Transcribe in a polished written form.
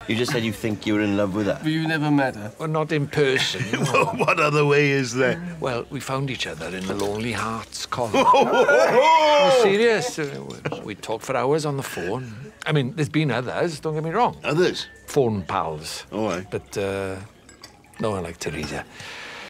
You just said you think you were in love with her. But you never met her? Well, not in person. What other way is there? Well, we found each other in the Lonely Hearts column. Oh, serious. We talked for hours on the phone. I mean, there's been others, don't get me wrong. Others? Phone pals. Oh, aye. But no one like Teresa.